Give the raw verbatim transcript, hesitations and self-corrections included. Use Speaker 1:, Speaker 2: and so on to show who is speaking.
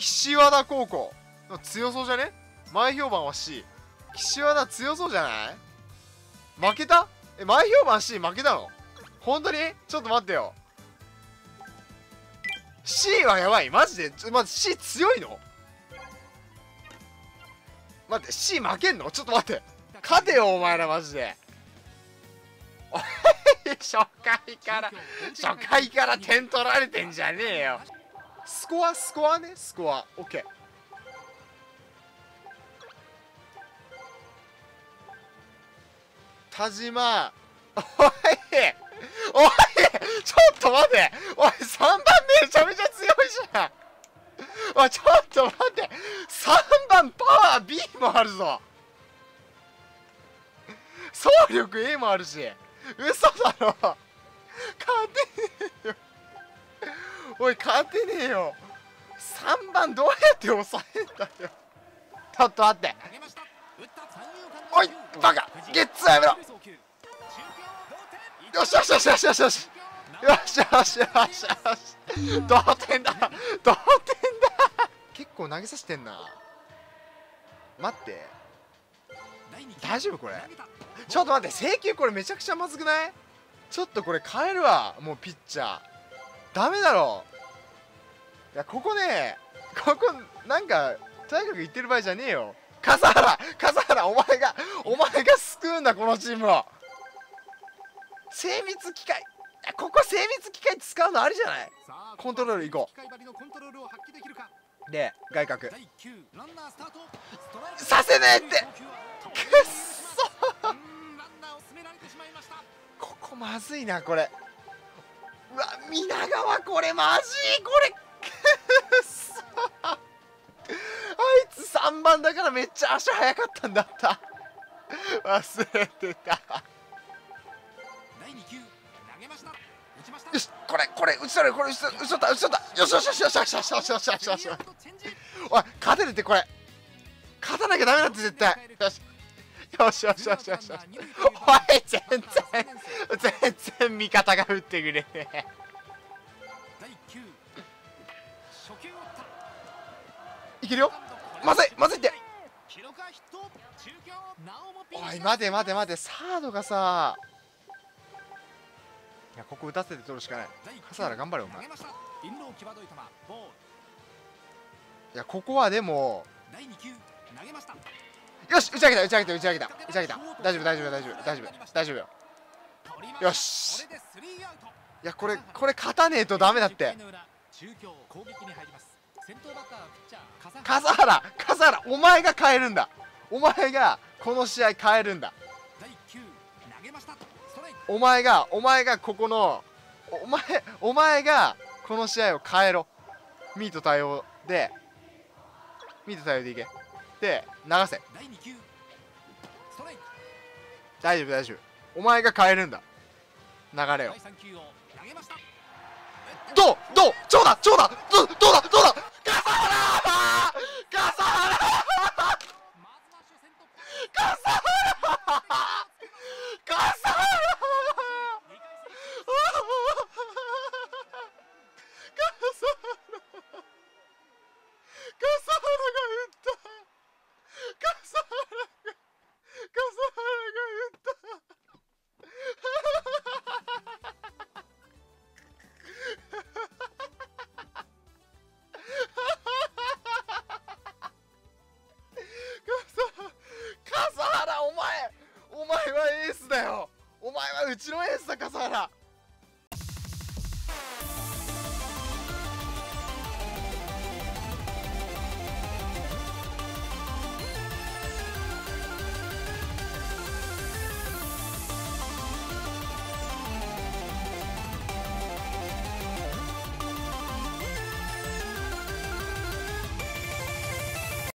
Speaker 1: 岸和田高校強そうじゃね？前評判は C。 岸和田強そうじゃない？負けた？え、前評判 C 負けたの？本当に？ちょっと待ってよ。 C はやばい。マジで。ちょ、待って、 C 強いの？待って、 C 負けんの？ちょっと待って、勝てよお前らマジで。初回から初回から点取られてんじゃねえよ。スコアスコアね、スコア OK。 田島、おいおい、ちょっと待って、おいさんばんめちゃめちゃ強いじゃん。おいちょっと待って、さんばんパワー B もあるぞ。走力 A もあるし、嘘だろ。勝てねえよ。おい勝てねえよ。さんばんどうやって抑えんだよ。ちょっと待って、おいバカ、ゲッツーやめろ。よしよしよしよしよしよしよしよしよしよし、同点だ同点だ。結構投げさせてんな。待って、大丈夫これ？ちょっと待って、制球これめちゃくちゃまずくない？ちょっとこれ変えるわ、もうピッチャーダメだろ。いやここね、ここなんかとにかく言ってる場合じゃねえよ。笠原笠原、お前がお前が救うんだこのチームを。精密機械、ここ精密機械使うのありじゃない？コントロールいこう。で外角させねえって。くっそここまずいなこれ。うわ皆川、これマジこれくっそあいつさんばんだからめっちゃ足速かったんだった。忘れてた。よし、これこれ打ち取れ、これ打ち取った打ち取った打ち取った。よしよしよしよしよしよしよしよしよしよしよし。おい勝てるって、これ勝たなきゃダメだって絶対。よしよしよしよしよしよし。おい全然全然味方が打ってくれねえ。いけるよ、まずいまずいって。おい待て待て待て、サードがさ、いやここ打たせて取るしかない。笠原頑張れお前。いやここはでも、よし打ち上げた打ち上げた打ち上げた打ち上げた。大丈夫大丈夫大丈夫大丈夫大丈夫よ。よし、いやこれこれ勝たねえとダメだって。笠原笠原、お前が変えるんだ。お前がこの試合変えるんだ。お前がお前がここのお前お前がこの試合を変えろ。ミート対応でミート対応でいけ。で流せ。大丈夫大丈夫、お前が変えるんだ流れを。どうどう長打長打どうどうだどうだ笠原笠原笠原笠原お前はエースだよ。お前はうちのエースだ笠原。